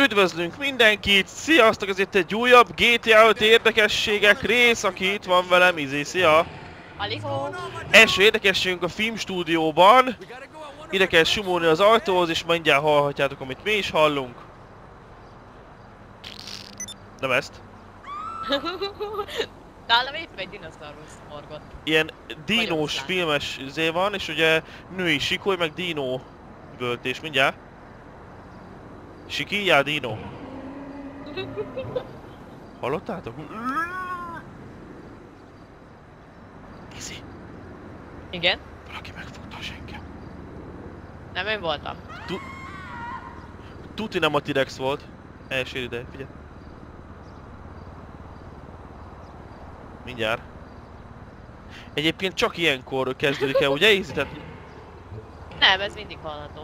Üdvözlünk mindenkit! Sziasztok! Ez itt egy újabb GTA 5 érdekességek rész, aki itt van velem, Izzy, szia! Aligó! Első érdekességünk a filmstúdióban. Ide kell simulni az ajtóhoz, és mindjárt hallhatjátok, amit mi is hallunk. Nem ezt. Nálam épp egy dinoszaurusz morgott. Ilyen dinós filmes izé van, és ugye női sikoly, meg dino völtés, mindjárt. Sikijjál, dino. Hallottátok? Izzy, Igen? valaki megfogta a senkem. Nem én voltam. Tuti nem a T-Rex volt. Elsér ide, figyelj. Mindjárt. Egyébként csak ilyenkor kezdődik el, ugye Izzy? Tehát... Nem, ez mindig hallható.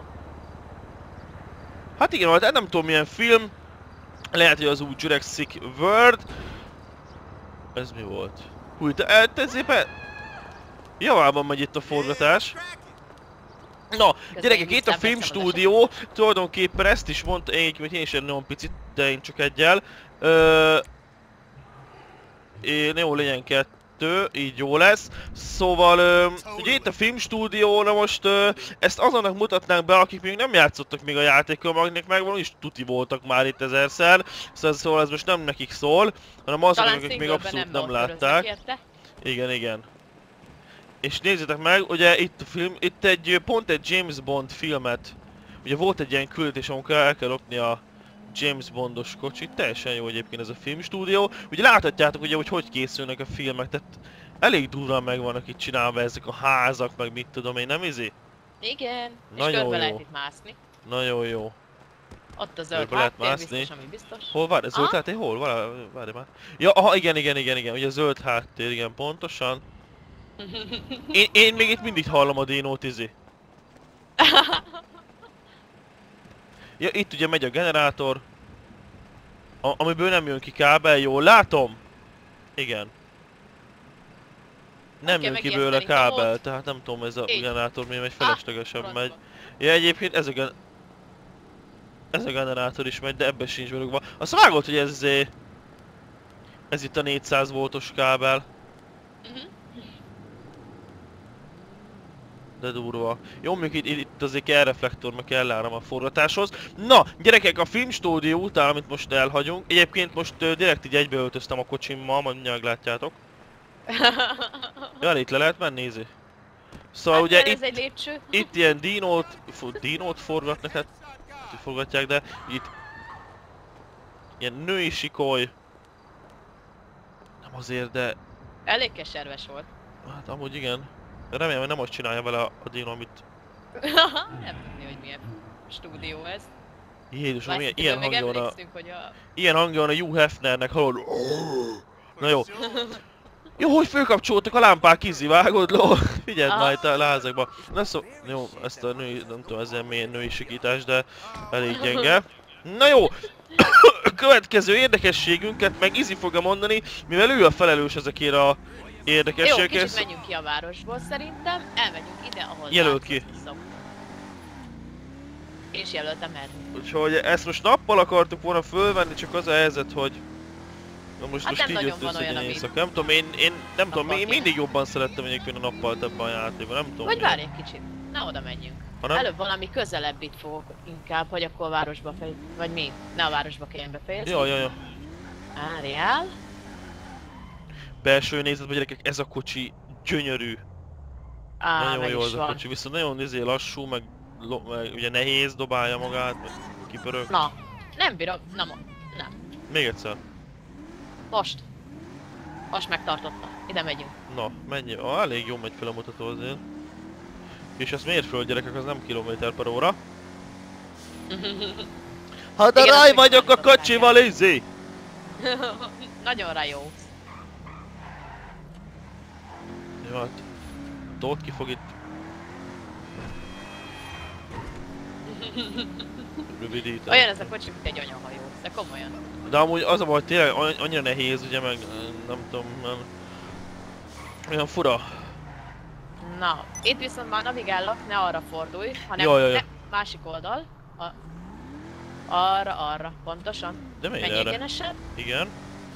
Hát igen, hát nem tudom milyen film. Lehet, hogy az új Jurassic World. Ez mi volt? Húj, te szépen... Javában megy itt a forgatás. Na, gyerekek, itt a filmstúdió, tulajdonképpen ezt is mondta, hogy én is egy nagyon picit, de én csak egyel. Jó, legyen kettő, így jó lesz. Szóval, ugye itt a filmstúdió, na most ezt azonnak mutatnánk be, akik még nem játszottak még a játékkal, akiknek megvan is tuti voltak már itt ezerszer. Szóval ez most nem nekik szól, hanem azok, akik még abszolút nem látták. Igen, igen. És nézzétek meg, ugye itt a film, itt pont egy James Bond filmet. Ugye volt egy ilyen küldetés, amikor el kell lopni a James Bondos kocsit, teljesen jó egyébként ez a filmstúdió. Ugye láthatjátok ugye, hogy készülnek a filmek, tehát elég durván meg vannak itt csinálva ezek a házak, meg mit tudom én, nem Izzy? Igen, nagyon és körbe jó. lehet itt mászni. Nagyon jó. Ott a zöld Lehet háttér mászni. biztos, ami biztos. Hol várj, zöld háttér? Hol? Várj már. Ja, aha, igen, ugye zöld háttér, igen, pontosan. Én még itt mindig hallom a dinót, Izzy. Ja, itt ugye megy a generátor. Amiből nem jön ki kábel, jól látom? Igen. Nem jön ki belőle kábel, tehát nem tudom, ez a generátor miért megy, feleslegesen megy. Ja, egyébként ez a generátor is megy, de ebben sincs berúgva. Azt vágod, hogy ez itt a 400 voltos kábel. De durva. Jó, mondjuk itt azért kell reflektor, meg kell áram a forgatáshoz. Na, gyerekek, a filmstúdió után, amit most elhagyunk. Egyébként most direkt így egybeöltöztem a kocsimmal, majd mindjárt látjátok. Ja, itt le lehet menni, Izzy. Szóval hát ugye itt ilyen dinót forgatnak, hát forgatják, de itt ilyen női sikoly. Nem azért, de... Elég keserves volt. Hát amúgy igen. Remélem, hogy nem azt csinálja vele a dino, amit... Nem tudni, hogy milyen stúdió ez. Jézusom, ilyen hangja van a... Ilyen hangja van a Hugh Hefnernek, hallod? Na jó. Jó, hogy fölkapcsoltak a lámpák, Izzy, vágod, ló? Figyeld már itt a lázakba. Na szó... Jó, ezt a női... nem tudom, ez milyen női sikítás, de elég gyenge. Na jó! Következő érdekességünket meg Izzy fogja mondani, mivel ő a felelős ezekért a érdekességekért. Jó, kicsit menjünk ki a városból szerintem, elmegyünk ide, ahol jelöl ki. És jelöltem erre. Úgyhogy ezt most nappal akartuk volna fölvenni, csak az a helyzet, hogy... Na most, hát most így jött össze egy éjszak. Nem tudom, én mindig jobban szerettem egyébként a nappal ebben a játékban, nem tudom. Vagy várj egy kicsit, ne oda menjünk. Előbb valami közelebb itt fogok inkább, hogy akkor a városba fejezni. Vagy mi? Ne a városba kelljen befejezni. Ja. Várjál. Belső nézetben, gyerekek, ez a kocsi gyönyörű. Nagyon jó az a kocsi, viszont nagyon lassú, meg ugye nehéz, dobálja magát, meg kipörög. Na, nem bírok, nem. Még egyszer. Most megtartotta, ide megyünk. Na, menj, elég jó megy fel a mutató azért. És ezt miért föl, gyerekek, az nem km/h. Hát a ráj vagyok a kocsival, Izzy! Nagyon rájó. Jó, hát... Ott ki fog itt... Rövidíteni. Olyan ez a kocsi, mint egy anyahajó, de komolyan. De amúgy az a baj, tényleg annyira nehéz, ugye, meg nem tudom, olyan fura. Na, itt viszont már navigálok, ne arra fordulj, hanem másik oldal. Arra, pontosan. De miért Menj erre? egyenesen. Igen.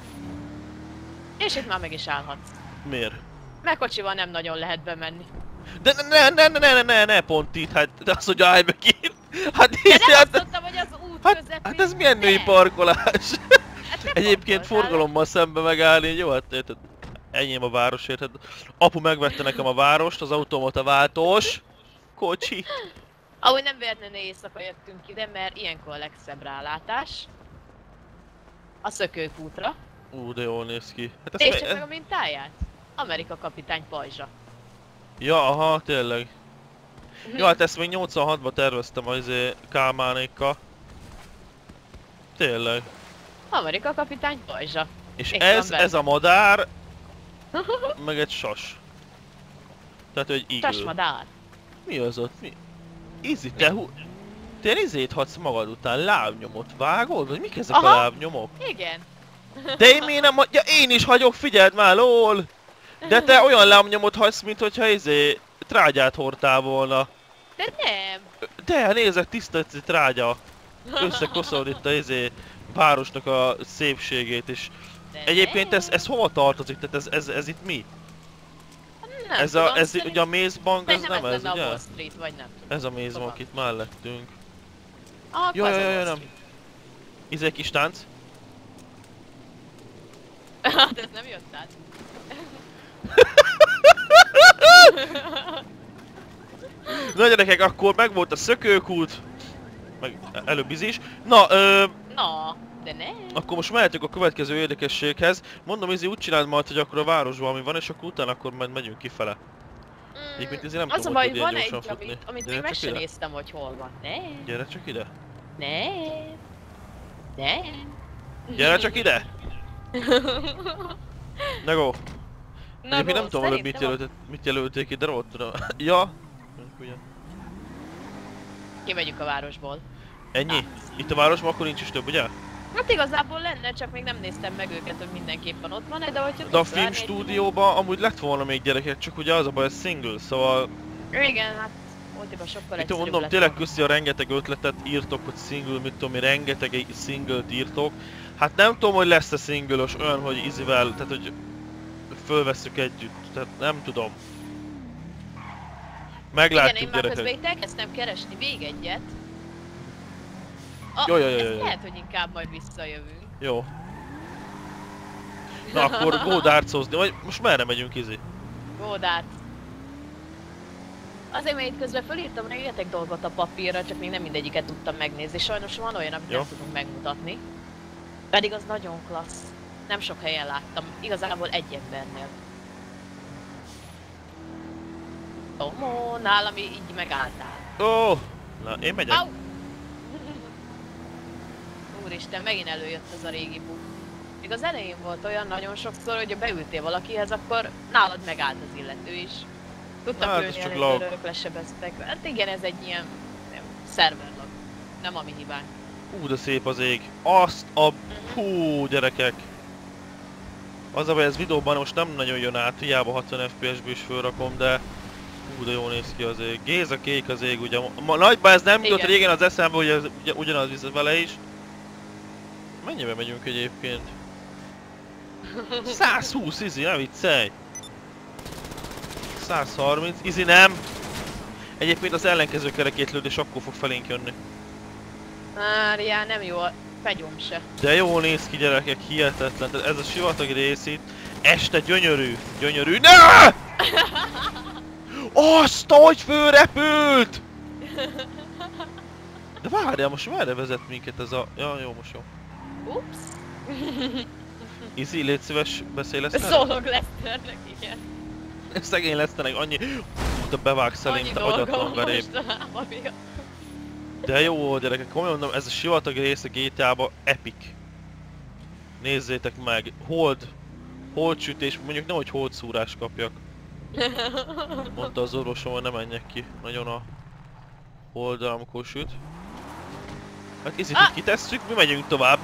És itt már meg is állhatsz. Miért? Mert kocsival nem nagyon lehet bemenni. De ne, pont itt, hát de az, hogy állj meg itt. Hát De hisz, nem azt hát, mondtam, hogy az út közepén. hát ez milyen női ne. parkolás? Hát te Egyébként parkoltál. forgalommal szembe megállni, jó, hát érted, enyém a városért, hát apu megvette nekem a várost, az automata váltós kocsi. Ahogy nem véletlenül éjszaka jöttünk ide, mert ilyenkor a legszebb rálátás. A Szökőkútra. De jól néz ki. Hát Nézd csak meg a mintáját. Amerika kapitány pajzsa. Ja, aha, tényleg. Ja, hát ezt még 86-ban terveztem az Kálmánékkal. Tényleg. Amerika kapitány pajzsa. És Itt ez, van ez a madár, meg egy sas. Tehát egy eagle. Tasmadár. Mi az ott? Mi? Izi, te izét hadsz magad után, lábnyomot vágod? Vagy mik ezek a lábnyomok? Igen. De én miért nem ja, én is hagyok, figyeld már, lol! De te olyan lábnyomot hagysz, mint hogyha trágyát hordtál volna. De nem. De nézek, tiszta trágya. Összekoszolod itt a városnak a szépségét is. De Egyébként nem. ez hova tartozik? Tehát ez itt mi? Nem Ez, tudom, ez szerint- ugye a mézbank, ez Szerintem nem ez, lenne ugye? a Wall Street, vagy nem tudom. Ez a mézbank Tudom. itt mellettünk. Ah, Jaj, az a jaj, Wall nem. Street. Egy kis tánc. Hát ez nem jött át. Na gyerekek, akkor meg volt a szökőkút. Meg előbb is. Na, Na, de nem. akkor most mehetünk a következő érdekességhez. Mondom, úgy csináld majd, hogy akkor a városban ami van, és akkor utána akkor megyünk kifele. Egyébként ezért nem Az a tudom, baj, hogy van ilyen egy, gyorsan futni. amit Gyere még meg csak sem ide. néztem, hogy hol van. Nem. Gyere csak ide. Nem. Nem. Gyere csak ide! Na go! Na, Egyébként nem go, tudom, hogy mit jelölték ide, ott tudom. Ja! Ugye. Kimegyünk a városból. Ennyi? Itt a városban akkor nincs is több, ugye? Hát igazából lenne, csak még nem néztem meg őket, hogy mindenképpen ott van, de hogyha De a tudsz várni egy- filmstúdióban amúgy lett volna még gyerekek, csak ugye az a baj, ez single, szóval... Igen, hát Ultiban sokkal Itt egyszerűbb mondom, lett tényleg volna. köszi a rengeteg ötletet írtok, hogy single, mit tudom én, rengeteg egy single-t írtok. Hát nem tudom, hogy lesz-e single-os olyan, hogy Izivel, tehát hogy fölvesszük együtt, tehát nem tudom. Igen, Meglátjuk, én már közben gyerekek. itt elkezdtem keresni még egyet. Jó. Ezt lehet, hogy inkább majd visszajövünk. Jó. Na akkor go dartsozni, vagy most merre megyünk, Izi? Gódát. Azért, mert itt közben felírtam rengeteg dolgot a papírra, csak még nem mindegyiket tudtam megnézni. Sajnos van olyan, amit Jó. nem tudunk megmutatni. Pedig az nagyon klassz. Nem sok helyen láttam. Igazából egy embernél. Tomó, nálam így megálltál. Ó! Na, én megyek. Au! Úristen, megint előjött az a régi bug. Még az elején volt olyan nagyon sokszor, hogy ha beültél valakihez, akkor nálad megállt az illető is. Tudtam Hát, ez lőni csak a lag. rendőrök, lesebeztek. Hát igen, ez egy ilyen szerverlag. Nem a mi hibánk. De szép az ég. Azt a... Hú, gyerekek. Az a baj, ez videóban most nem nagyon jön át, hiába 60 FPS-ből is fölrakom, de... de jól néz ki az ég. Géza kék az ég, ugye. Nagyban ez nem jutott Igen. régen az eszembe, hogy ez ugye, ugyanaz visz vele is. Mennyibe megyünk egyébként? 120, Izi, ne viccelj! 130, Izi nem! Egyébként az ellenkező kerekét lőd, és akkor fog felénk jönni. Máriá, nem jó a fegyom se. De jól néz ki, gyerekek, hihetetlen. Tehát ez a sivatag rész itt, este gyönyörű, gyönyörű. Ne! Azt, hogy fölrepült! De várjál, most merre vezet minket ez a... Ja, jó, most jó. Ups. Izi, légy szíves, beszélj Leszternek? Szólok Leszternek, igen. Szegény Leszternek annyi... De bevágsz elém, Annyi te dolgom agyatlan veréb. mostanában miatt. De jó, gyerekek, komolyan mondom, ez a sivatag rész a GTA-ba epic. Nézzétek meg, hold sütés, mondjuk nehogy hold szúrás kapjak. Mondta az orvosom, hogy ne menjek ki nagyon a holdra, amikor süt. Hát Izit itt kitesszük, mi megyünk tovább.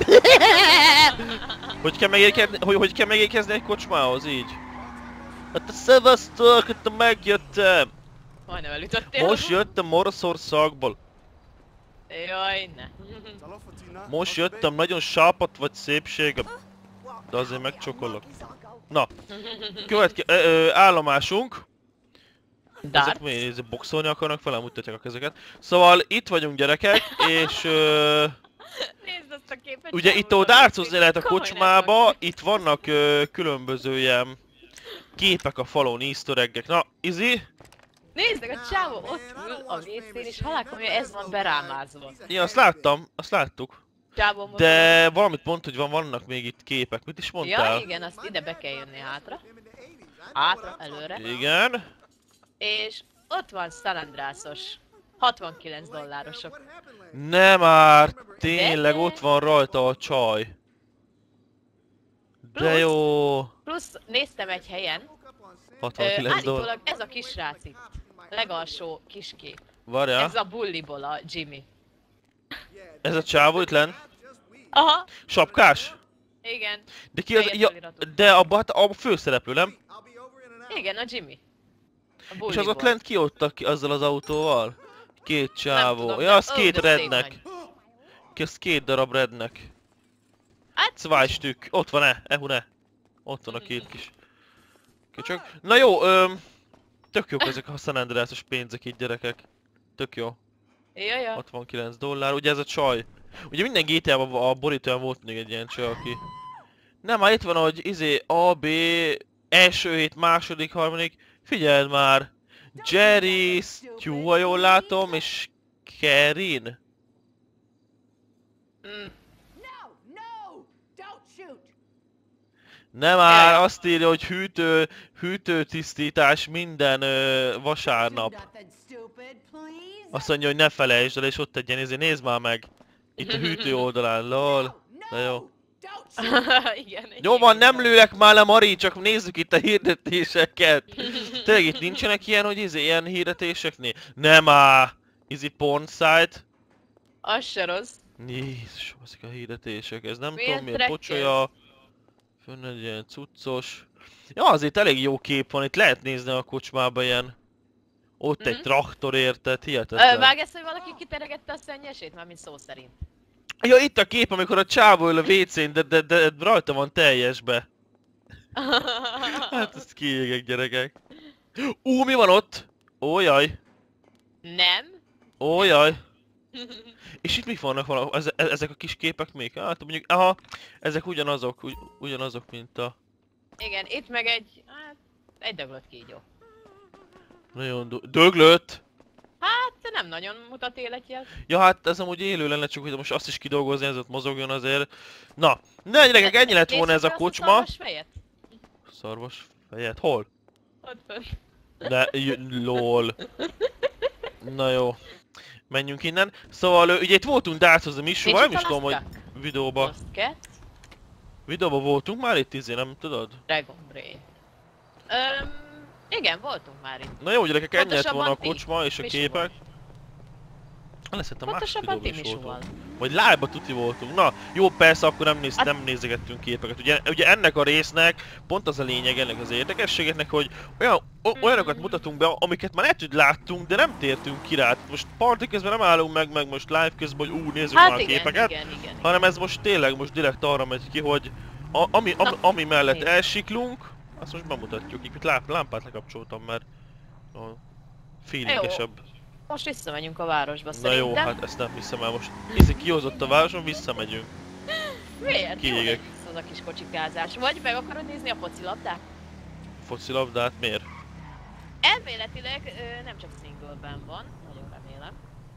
Hogy kell megérkezni egy kocsmához, így? Hát a szevasztok, hát megjöttem! Majdnem elütöttél. Most jöttem Oroszországból. Jaj, ne. Most jöttem, nagyon sápat vagy szépség, de azért megcsokolok. Na, állomásunk. Ezek mi? Boxolni akarnak fel, mutatják a kezeket. Szóval itt vagyunk gyerekek, és... Nézd azt a képet. ugye itt ott dárcozni lehet a kocsmába, itt vannak különböző ilyen képek a falon, easter eggek. Na, Izzy? Nézzük, a csávó ott ül a WC-n és halálkomolyan ez van berámázva. Igen, azt láttam, azt láttuk. Csávó De valamit mondta, hogy vannak még itt képek. Mit is mondtál? Ja, igen, azt ide be kell jönni hátra. Hátra, előre. Igen. És ott van San Andreasos. $69. Nem már, tényleg ott van rajta a csaj. De jó. Plusz néztem egy helyen. 69 dollár. Állítólag ez a kis srác itt. A legalsó kiskép. Várjál. Ez a bulliból a Jimmy. Ez a csávó itt lenn? Aha, Sapkás? igen. De ki az? Fehér Ja, feliratú. de abban hát a főszereplő, nem? Igen, a Jimmy. A És bulliból. az ott lent ki ott azzal az autóval? Két csávó. tudom, Ja, nem- az ó, két de szép redneck. nagy. Az két darab redneck. Hát, Zwei Stück. Ott van-e? Ehune. Ott van a két kis köcsög. Na jó, tök jók ezek a San Andreas-os pénzek itt, gyerekek. Tök jó. ja. 69 dollár. Ugye ez a csaj. Ugye minden GTA-ban a borítóján volt még egy ilyen csaj, aki... Nem, már itt van, hogy izé A, B, első hét, második, harmadik. Figyeld már! Jerry, Stu, ha jól látom, és Kerin. Mm. Nem már, azt írja, hogy hűtőtisztítás minden vasárnap. Azt mondja, hogy ne felejtsd el, és ott egy ilyen izé, nézd már meg. Itt a hűtő oldalán, lol. De jó. Igen. Jó van, nem lőlek már le, Mari, csak nézzük itt a hirdetéseket. Tényleg itt nincsenek ilyen, hogy izé, ilyen hirdetéseknél? Nem már. Izzy porn site. Az se rossz. Jézus, ezek a hirdetések, ez nem Milyen tudom milyen trekkes. pocsolya. Fönn egy ilyen cuccos. Ja, azért elég jó kép van, itt lehet nézni a kocsmába ilyen. Ott egy traktor érted, hihetetlen. Vágsz, hogy valaki kiteregette a szennyesét? Mármint szó szerint. Ja, itt a kép, amikor a csávó ül a WC-n, de rajta van teljesbe. Hát ezt kiégek, gyerekek. Mi van ott? Ó, jaj. Nem? Ó, jaj. És itt mik vannak ezek a kis képek még? Hát mondjuk, aha, ezek ugyanazok, mint a... Igen, itt meg egy döglött kígyó. Nagyon döglött! Hát nem nagyon mutat életjel. Ja, hát ez amúgy élő lenne, csak hogy most azt is kidolgozni, ez ott mozogjon azért. Na, ne gyerekek, ennyi lett volna ez a kocsma. Szarvas fejet? Hol? Ott fönt. De, lol. Na jó. Menjünk innen. Szóval ugye itt voltunk dárcozni Misúval, nem is tudom, hogy videóba. Videóba voltunk már itt nem tudod? Dragon Brain. Igen, voltunk már itt. Na jó gyerekek, ennyi lett volna a Pontosabban ti, kocsma és a Misúval. képek. Lesz a másik Pontosabban videóban ti is Misúval. voltunk. Vagy live-ba tuti voltunk. Na, jó persze, akkor nem nézegettünk képeket. Ugye ennek a résznek pont az a lényeg, ennek az érdekességeknek, hogy olyanokat mutatunk be, amiket már lehet, hogy láttunk, de nem tértünk ki rá. Most party közben nem állunk meg most live közben, hogy nézzük Hát már a igen, képeket. igen. Hanem ez most tényleg most direkt arra megy ki, hogy ami mellett elsiklunk, azt most bemutatjuk. Itt lámpát lekapcsoltam, mert feelingesebb. Most visszamegyünk a városba Na szerintem. jó, hát ezt nem hiszem el most. Izzy kihozott a városon, visszamegyünk. Miért? Jó kiégek. lesz az a kis kocsikázás. Vagy meg akarod nézni a focilabdát? Focilabdát miért? Elméletileg nem csak singleben van, nagyon remélem.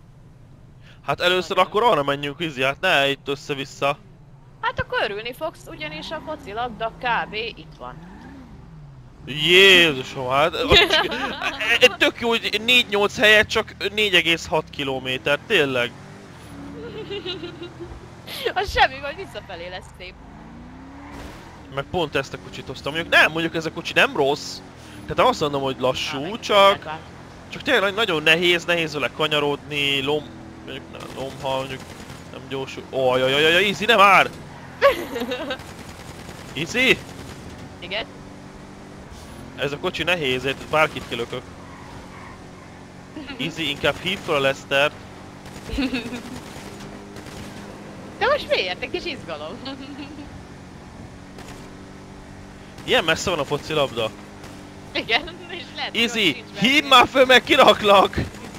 Hát először akkor arra menjünk, Izzy, hát ne itt össze-vissza. Hát akkor örülni fogsz, ugyanis a focilabda kb. Itt van. Jézusom, hát... Tök jó, hogy 4-8 helyet csak 4,6 kilométer, tényleg. Az semmi, vagy visszafelé lesz szép. Meg pont ezt a kocsit hoztam. Mondjuk ez a kocsi nem rossz. Tehát azt mondom, hogy lassú, Meg csak tényleg nagyon nehéz vele kanyarodni, mondjuk nem gyorsul. Ojjjjjjjj, Izzy, nem már! Izzy? Igen? Ez a kocsi nehéz, bárkit kilökök. Izzy, inkább hív fel a Lestert. De most miért? Egy kis izgalom. Ilyen messze van a focilabda. Igen, és lehet, Izzy, hívd már föl, meg kiraklak!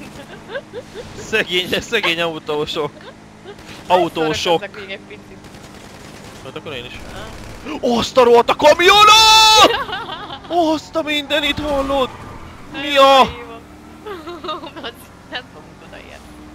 Szegény autósok. Autósok. Hát akkor én is. Azt a rohadt a kamionot! Azt a mindenit hallod! Mi a? Nem fogunk odaérni.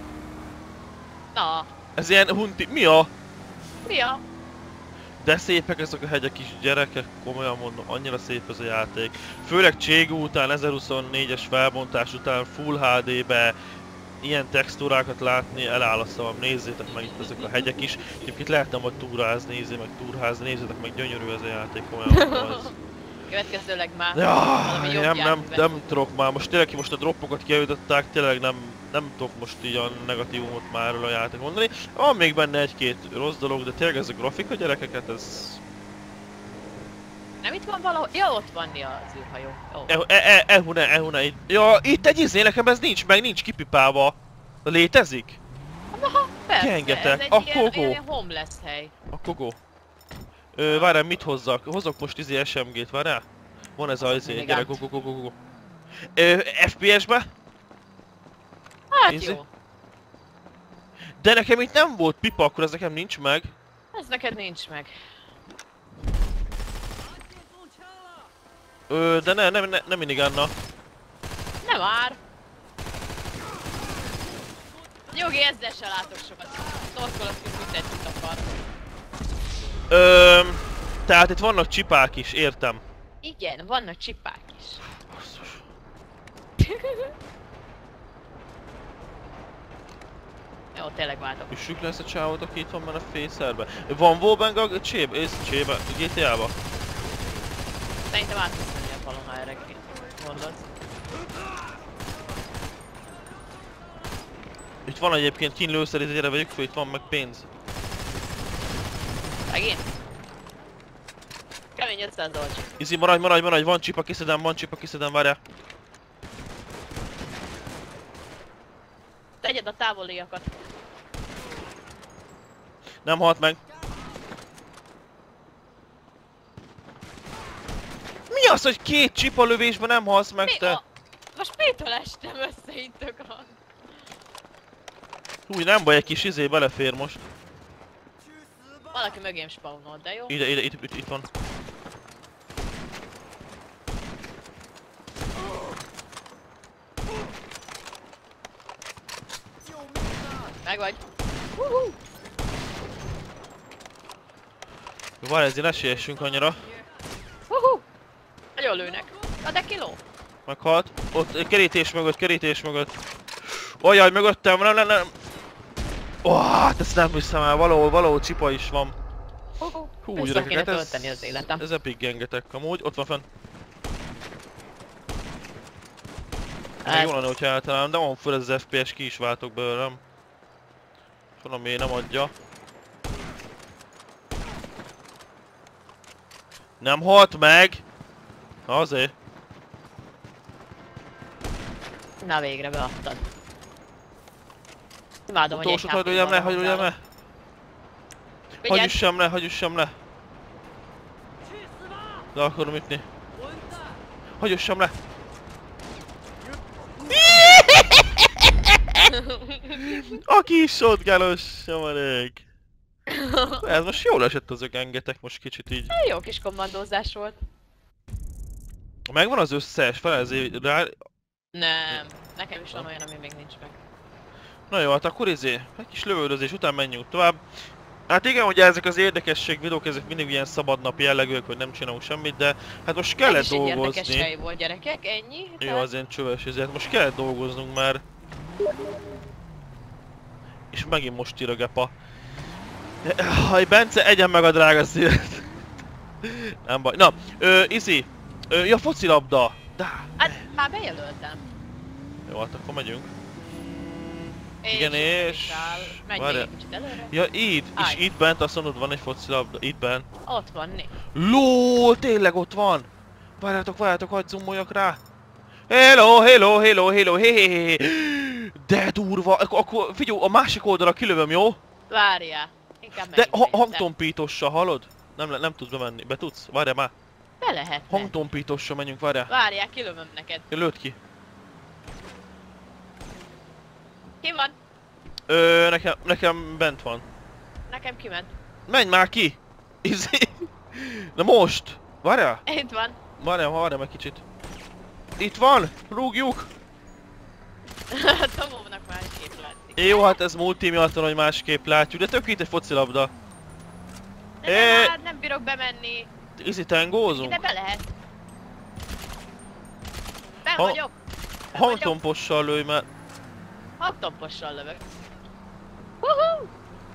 Na. Ez ilyen hunti... Mi a? Mi a? De szépek ezek a hegyek is, gyerekek, komolyan mondom, annyira szép ez a játék. Főleg Cségó után, 1024-es felbontás után, Full HD-be ilyen textúrákat látni, eláll a szavam, nézzétek meg itt ezek a hegyek is. Egyébként lehetne majd túrázni, nézzétek meg, gyönyörű ez a játék, komolyan mondom az. Következőleg már valami jobb nem tudok már, most tényleg most a droppokat kijavították, tényleg nem tudok most így a negatívumot már erről a játék mondani. Van még benne egy-két rossz dolog, de tényleg ez a grafika gyerekeket, ez... Nem itt van valahol? Ja, ott van az űrhajó. Ehune, itt. Ja, itt egy izé, nekem ez nincs kipipálva. Létezik? Aha, persze, Kengetek. ez A egy kogó. ilyen homeless hely. A kogó. Várjál, mit hozzak? Hozok most izé SMG-t, várjál? Van ez az izé, gyere, go. FPS-be? Hát Izé? jó. De nekem itt nem volt pipa, akkor ez nekem nincs meg. Ez neked nincs meg. De nem minigunna. Nem már. Jogi, ezzel se látok sokat. Torkolat, mint egy akar. Tehát itt vannak csipák is, értem. Igen, vannak csipák is. Basszus. Jó, tényleg váltok. Üssük le ezt a csávot, aki itt van már a fészerbe. Van Wallbang a csébe, GTA-ba? Szerintem át tudsz menni a falon, ha erre mondod. Itt van egyébként kínlőszerít, gyere vegyük fel, itt van meg pénz. Megint? Kemény 500 dolcs. Izzy, maradj, van csipa kiszedem, várjál. Tegyed a távoliakat. Nem halt meg. Mi az, hogy két csipa lövésben nem halsz meg, te? Most mitől estem össze itt tökön? Hú, nem baj, egy kis izé belefér most. Valaki mögém spawnolt, de jó? Itt van. Megvagy. Várj, ezért ne siessünk annyira. Nagyon lőnek. Na de kiló. Meghalt. Ott kerítés mögött. Ojjaj, mögöttem, nem. Hát ezt nem hiszem el, valahol csipa is van. Hú, gyerekeket, ez epic gengetek amúgy, ott van fenn. Jó lenne, hogyha eltalálom, de van föl ez az FPS, ki is váltok belőlem. Van, ami nem adja. Nem halt meg! Na azért. Na végre beadtad. Imádom, hogy utolsót hagyjam le. Hagyjussam le. Le akarom ütni. Hagyjussam le. Aki is shotgunos, samarék. Ez most jól esett az engetek most kicsit így. Jó kis kommandózás volt. Megvan az összes, felezé rá... Nem, nekem is van olyan, ami még nincs meg. Na jó, hát akkor egy kis lövöldözés után menjünk tovább. Hát igen, ugye ezek az érdekesség videók, ezek mindig ilyen szabadnap jellegűek, hogy nem csinálunk semmit, de hát most kellett dolgozni. Ez is egy érdekes hely volt, gyerekek, ennyi? Jó, az ilyen csöves, ezért most kellett dolgoznunk már. És megint most ír a gepa. Haj, Bence, egyen meg a drága szívet. Nem baj. Na, Izzy. Ja, focilabda. Hát, már bejelöltem. Jó, hát akkor megyünk. Igen, és... Menj még egy kicsit előre. Ja, itt. És itt bent azt mondod, van egy focilabda. Itt bent. Ott van, né. LOL, tényleg ott van. Várjátok, hagyd zoomoljak rá. Hello, hé. De durva. Akkor figyelj, a másik oldalra kilövöm, jó? Várjál. Inkább De menjünk egyszer. hangtompítossal, hallod? Nem tudsz bemenni. Be tudsz? Várjál már. Be lehet. Hangtompítossal menjünk, várjál. Várjál, kilövöm neked. Lőd ki. Ki van? Nekem bent van. Nekem kiment. Menj már ki! Izé. Na most! Várjál! Itt van. Várjál meg kicsit. Itt van! Rúgjuk! Tomónak másképp látszik. Jó, hát ez multi miatt van, hogy másképp látjuk, de tök itt egy focilabda. De hát nem bírok bemenni. Izé tengózunk? De be lehet. Ben Ha- vagyok. Hangtompossal lőj, mert... Hangtompossal lövök. Huhu!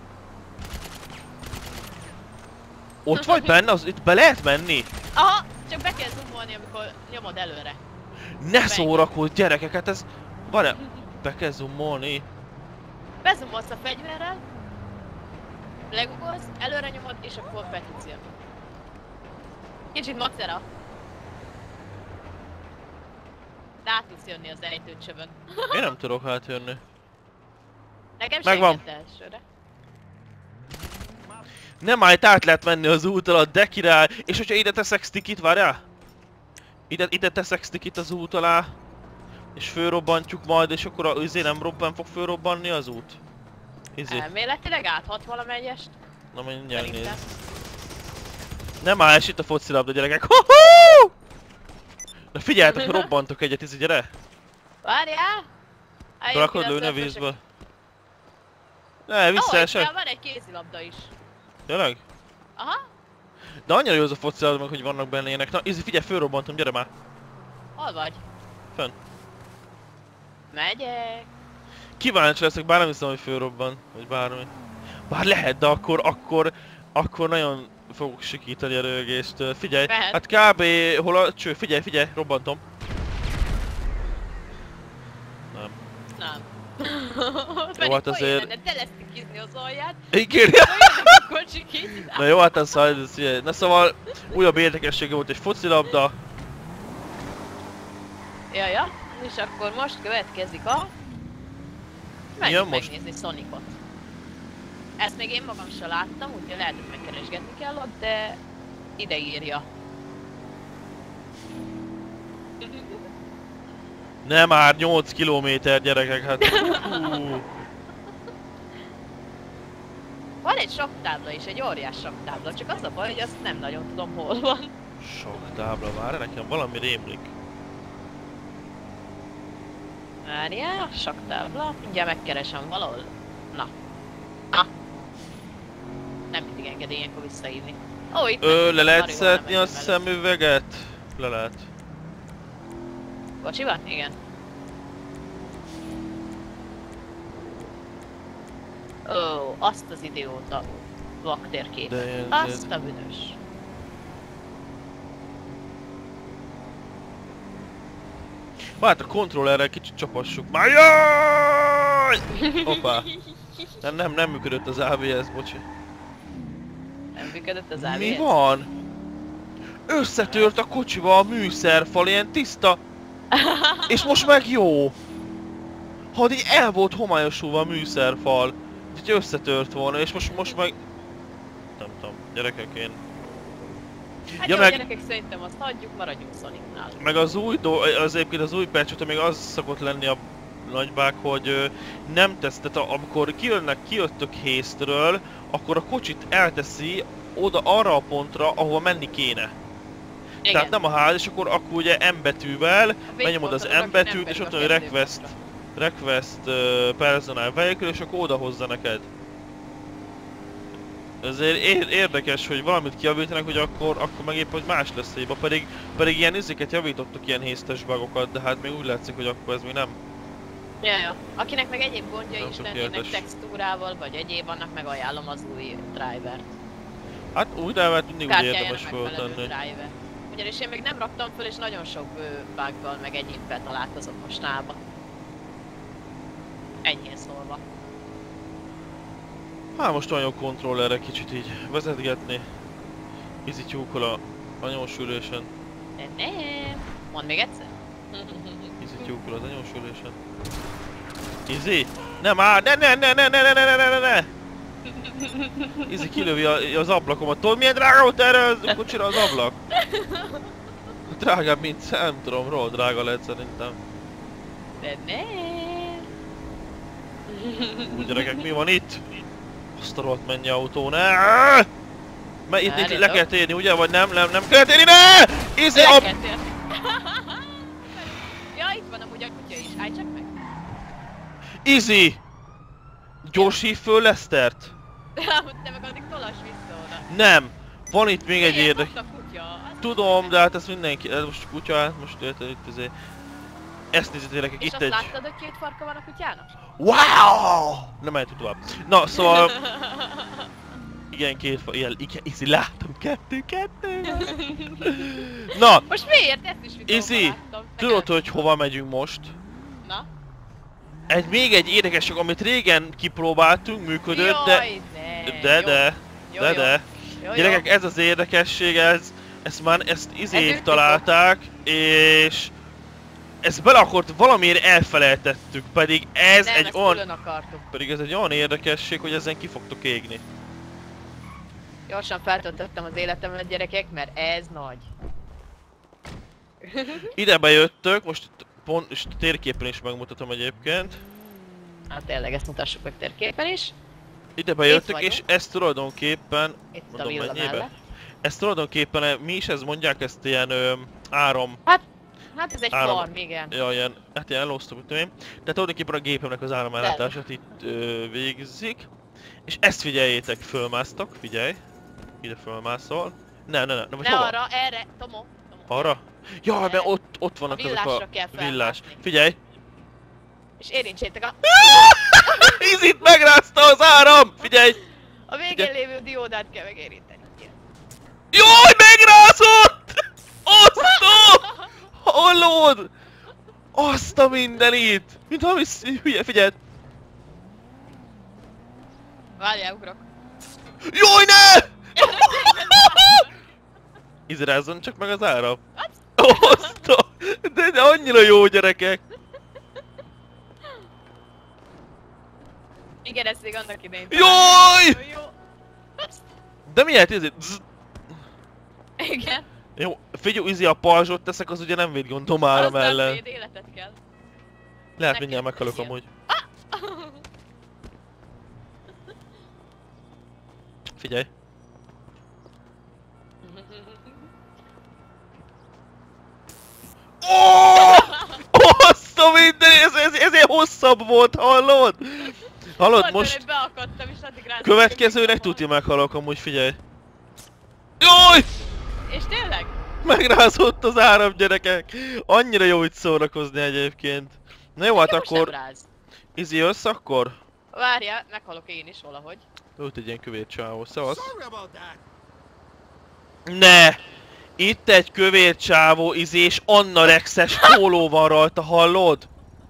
Ott vagy benne? Itt be lehet menni? Aha! Csak be kell zoomolni, amikor nyomod előre. Ne szórakozz, gyerekek, hát ez... Várjál, be kell zoomolni. Bezumolsz a fegyverrel, legugolsz, előre nyomod, és akkor be tudsz jönni. Kicsit macera. De át tudsz jönni az ejtőcsövön. Én nem tudok átjönni. Nekem Megvan. segített elsőre. Nem áll, át lehet menni az út alatt, de király! És hogyha ide teszek stickit, várjál? Ide teszek stickit az út alá. És fölrobbantjuk majd, és akkor az izé nem fog fölrobbanni az út? Izé. Elméletileg áthat valamelyest. Na mindjárt Szerintem. nézd. Nem áll, és itt a focilabda, gyerekek. Hoho! Na figyeljetek, robbantok egyet, izé, gyere! Várjál! Be akarod lőni a vízből? Ne, visszaesek. Van egy kézilabda is. Tényleg? Aha. De annyira jó az a focilabda, meg, hogy vannak benne ilyenek. Na, izé, figyelj, fölrobbantom, gyere már! Hol vagy? Fönn. Megyek. Kíváncsi leszek, bár nem hiszem, hogy fölrobban, vagy bármi. Bár lehet, de akkor nagyon fogok sikítani a rögést. Figyelj, Mehet. hát kb. Hol a cső? Figyelj, robbantom. Nem. Nem. Jó, hát azért- Telesztikizni az alját. Igen. Olyan kocsik így. Na jó, hát ez figyelj. Na szóval, újabb érdekessége volt egy focilabda. Ja. És akkor most következik a... Milyen Menjünk most? megnézni Sonicot. Ezt még én magam sem láttam, úgyhogy lehet, hogy megkeresgetni kell ott, de ide írja. Nem már 8 kilométer, gyerekek, hát. Van egy saktábla is, egy óriás saktábla, csak az a baj, hogy azt nem nagyon tudom hol van. Sok tábla, várj, nekem valami rémlik. Várjál, saktábla, mindjárt megkeresem valahol. Na. Na. Nem mindig engedi ilyenkor visszaírni. Ó, itt Le lehet Marihuana szedni a mellett. szemüveget? Le lehet. Kocsiban? Igen. Ó, azt az idióta vaktérkép. De én... Azt a büdös. Hát a kontrollerrel kicsit csapassuk már. Jaj! Hoppá. Nem működött az ABS, bocsi. Nem működött az ABS? Mi van? Összetört a kocsiba a műszerfal, ilyen tiszta. És most meg jó. Ha így el volt homályosulva a műszerfal. Így összetört volna, és most meg... Nem tudom, gyerekek, én... Hát Ja, jó, meg- gyerekek, szerintem azt hagyjuk, maradjunk Sonicnál. Meg az új egyébként az új patch óta még az szokott lenni a nagybák, hogy nem tesz, tehát amikor kijöttök hésztről, akkor a kocsit elteszi oda arra a pontra, ahova menni kéne. Igen. Tehát nem a ház, és akkor ugye M betűvel megnyomod az végponton M oda, aki betűt, nem és pedig ott a van kezdőpontra. request personal vehicle, és akkor oda hozza neked. Ezért érdekes, hogy valamit kijavítanak, hogy akkor meg épp, hogy más lesz hiba, pedig ilyen izéket javítottak, ilyen hésztes bugokat, de hát még úgy látszik, hogy akkor ez még nem. Ja. Akinek meg egyéb gondja Nem is tökéletes. lennének textúrával, vagy egyéb, annak meg ajánlom az új drivert. Hát úgy rávált mindig úgy Kártyájának érdemes megfelelő föltenni. driver. Ugyanis én még nem raktam föl, és nagyon sok buggal meg egyébbel találkozom mostanában. Enyhén szólva. Hát most olyan jó kontrollerre kicsit így vezetgetni. Easy tyúkol a nyomsülésen. De nem. Mondd még egyszer. Easy tyúkol az nyomsülésen. Easy? Nem áll! Ne! Izi kilövi az ablakomat. Tudod milyen drága volt erre a kocsira az ablak? Drágább mint, nem tudom, rohadt drága lehet szerintem. De ne. Úgy gyerekek, mi van itt? Azt a rohadt mennyi autó, ne! Mert itt le kell térni, ugye? Vagy nem kell térni, ne! Izi Le a... kell térni. Ja, itt van amúgy a kutya is, állj csak meg! Izi! Gyorsíts föl Lestert! Te meg addig tolass vissza oda. Nem! Van itt még egy érdek... Ott a kutya. Tudom, de hát ez mindenki... Ez most kutya, hát most érted itt azért... Ezt nézzétek, És itt azt egy... láttad, hogy 2 farka van a kutyának? Wow! Nem mehetünk tovább. Na, szóval... Igen, igen, Izi, láttam, kettő. Na! Most miért? Ezt is videóban Izi, láttam. tudod, hogy hova megyünk most? Na? Még egy érdekesség, amit régen kipróbáltunk, működött, de... Jaj, ne. Jó. Jó. Gyerekek, ez az érdekesség, ezt izék Ez találták, és... Ezt bele akart, valamiért elfelejtettük, pedig ez Nem, egy ezt olyan... külön akartuk. Pedig ez egy olyan érdekesség, hogy ezen ki fogtok égni. Gyorsan feltöltöttem az életemet, gyerekek, mert ez nagy. Ide bejöttök, most pont, és térképen is megmutatom egyébként. Hát tényleg, ezt mutassuk meg térképen is. Ide bejöttök, és ez tulajdonképpen... Itt a mondom villa mennyibe? mellett. Ez tulajdonképpen, mi is ez mondják, ezt ilyen áram... Hát ez egy Áram- farm, igen. Ja, ilyen, hát ilyen elosztok, mit tudom én. De tulajdonképpen a gépemnek az áramellátását itt végzik. És ezt figyeljétek, fölmásztok, figyelj. Ide fölmászol. Nem, vagy Ne hova? arra, erre, Tomo. Arra? Jaj, mert ott vannak A azok a villásra kell villás. felmászni. Figyelj! És érintsétek a... Izit megrázta az áram! Figyelj! A végén lévő diódát kell megérinteni. Jaj, megrázott! Azt! Hallod? Azt a mindenit! Mint valami hülye, figyeld! Várjál, ugrok. Jaj, ne! Izrázzon csak meg az áram. Azt a... De annyira jó, gyerekek! Igen, ezt még annak idején. Jaj! Jó. De miért ez? Igen. Jó, figyelj, Izi, a pajzsot teszek, az ugye nem véd gondom áram Az nem ellen. véd, életet kell. Lehet nekem mindjárt meghalok teszi. amúgy. Figyelj. Azt a minden, ezért hosszabb volt, hallod? Hallod, Volt, most hogy beakadtam és addig rá... következőnek tudja meghalok amúgy, figyelj. Jaj! És tényleg? Megrázott az áram, gyerekek! Annyira jó itt szórakozni egyébként. Na jó, hát Nekem most akkor... nem ráz. Izi, jössz akkor? Várjál, meghalok én is valahogy. Ott egy ilyen kövér csávó, szevasz. Ne! Itt egy kövér csávó, Izi, és Anna Rex-es póló van rajta, hallod?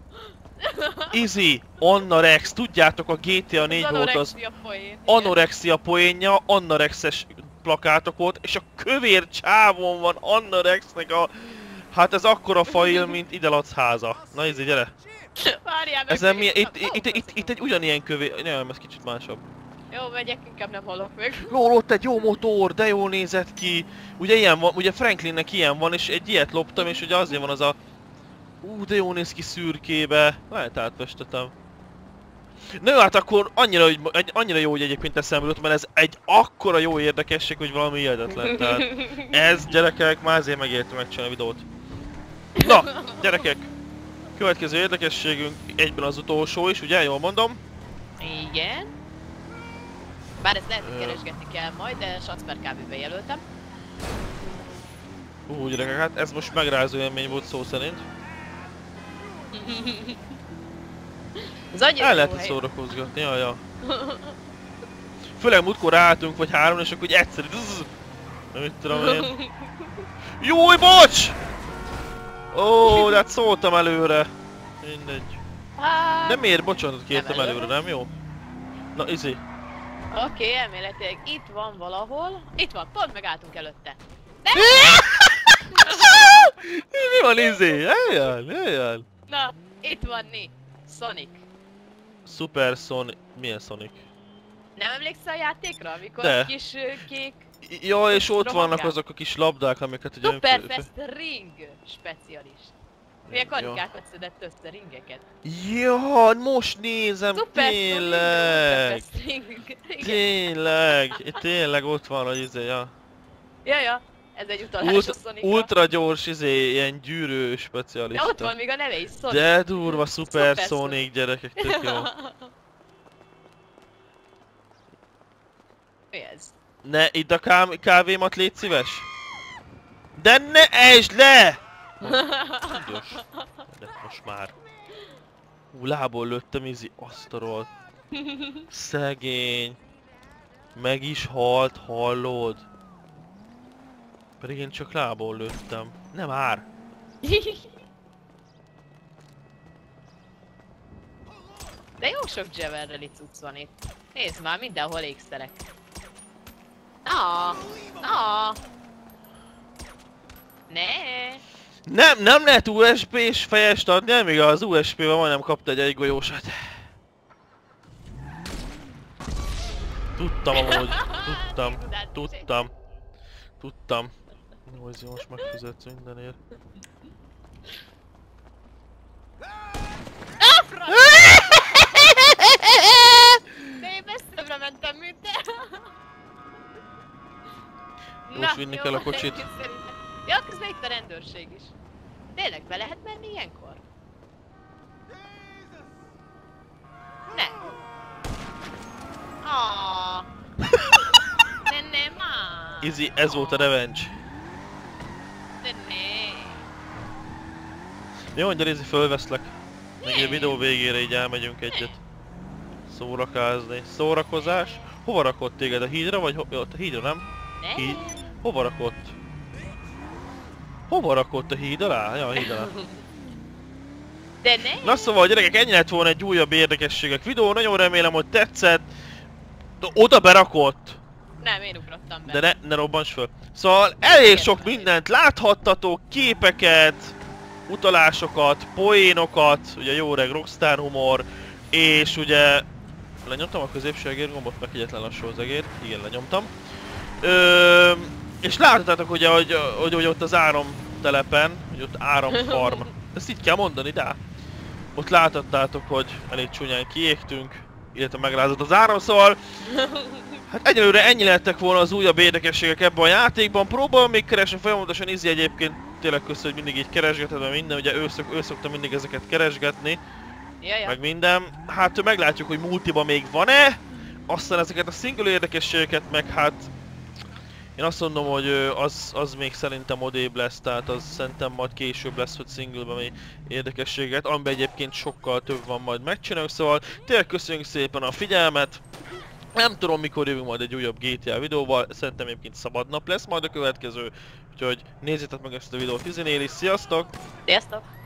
Izi, Anna Rex, tudjátok, a GTA 4 volt az anorexia poén. igen. anorexia poénja, Anna Rex-es plakátok volt, és a kövér csávon van Anna Rexnek a... Hát ez akkora fail, mint Idelacz háza. Na Izi, gyere! Várjál meg! Ezen mi... megint- Itt egy ugyanilyen kövér... Nem, ez kicsit másabb. Jó, megyek, inkább nem halok meg. Jó, ott egy jó motor, de jól nézett ki. Ugye ilyen van, ugye Franklinnek ilyen van, és egy ilyet loptam, és ugye azért van az a... de jó néz ki szürkébe. Lehet átfestetem. Na jó, hát akkor annyira jó, hogy egyébként eszembe jutott, mert ez egy akkora jó érdekesség, hogy valami hihetetlen. Tehát ez, gyerekek, már azért megértem megcsinálni a videót. Na, gyerekek! Következő érdekességünk egyben az utolsó is, ugye? Jól mondom? Igen. Bár ezt lehet, hogy keresgetni kell majd, de Satzper kb. Bejelöltem. Gyerekek, hát ez most megrázó élmény volt szó szerint. Ez annyira El jó lehet hely. szórakozgatni, ja. Főleg múltkor ráálltunk vagy hárman, és akkor úgy egyszerű... Nem mit tudom én. Júj, bocs! Ó, de hát szóltam előre. Mindegy. Hát... De miért bocsánatot kértem Nem előre, nem jó? Na, Izi. Oké, elméletileg itt van valahol. Itt van, pont megálltunk előtte. Mi van, Izi? Eljön. Na, itt van Sonic. Super Sonic... Milyen Sonic? Nem emlékszel a játékra, amikor De. kis kék... Ja, és ott Rohangál. vannak azok a kis labdák, amiket ugye... Superfest ring specialist. Milyen Ja. karikákat szedett össze ringeket. Ja, most nézem, tényleg! Superfest ring. Igen. Tényleg ott van, hogy ja. Ja, ez egy utalás a Sonicra. Ultra gyors, ilyen gyűrű specialista. De ott van még a neve is, Sonic. De durva, Super Super Sonic gyerekek, tök jó. Mi ez? Ne, idd a kávémat, légy szíves! De ne esd le! Ügyös. De most már. Lából lőttem, azt a rohadt. Szegény. Meg is halt, hallod? Pedig én csak lából lőttem. Nem már! De jó sok Jewelry cucc van itt. Nézd már, mindenhol ékszerek. Ne. Nem lehet USB-s fejest adni, nem igaz, az USB-vel majdnem kapta egy egygolyósat. Tudtam amúgy, tudtam. Noisy, most megfizetsz mindenért. De én messzebbre mentem, mint te. Most vinni kell a kocsit. Ja, közben itt a rendőrség is. Tényleg be lehet menni ilyenkor? Ne. Ne már. Izzy, ez volt a revenge. Ne. Jó, mondja Izzy, fölveszlek. Még egy videó végére így elmegyünk egyet. Szórakázni. Szórakozás. Hova rakott téged? A hídra vagy ott a hídra, nem? Ne. Híd. Hova rakott? Hova rakott a híd alá? Ja, a híd alá. De ne. Na szóval gyerekek, ennyi lett volna egy újabb érdekességek videó, nagyon remélem, hogy tetszett. Oda berakott! Nem, én ugrottam be. De ne robbants föl. Szóval elég sok mindent láthattatok, képeket, utalásokat, poénokat, ugye jó reg rockstar humor, és ugye... Lenyomtam a középső egér gombot, meg egyetlen lassú az egér, igen lenyomtam. És láthatátok ugye, hogy ott az áramtelepen, hogy ott áramfarm. Ezt így kell mondani, de ott láthattátok, hogy elég csúnyán kiégtünk, illetve megrázott az áram, szóval hát egyelőre ennyi lettek volna az újabb érdekességek ebben a játékban. Próbálom még keresni folyamatosan, Izzy egyébként tényleg köszönöm, hogy mindig így keresgeted, mert minden, ugye ő szokta mindig ezeket keresgetni, Ja. meg minden. Hát meglátjuk, hogy multiba még van-e, aztán ezeket a single érdekességeket meg hát én azt mondom, hogy az még szerintem odébb lesz, tehát az szerintem majd később lesz, hogy singleben még érdekességet, amiben egyébként sokkal több van, majd megcsináljuk, szóval tényleg köszönjük szépen a figyelmet. Nem tudom mikor jövünk majd egy újabb GTA videóval, szerintem egyébként szabad nap lesz majd a következő, úgyhogy nézzétek meg ezt a videót Izzynél is, sziasztok! Sziasztok!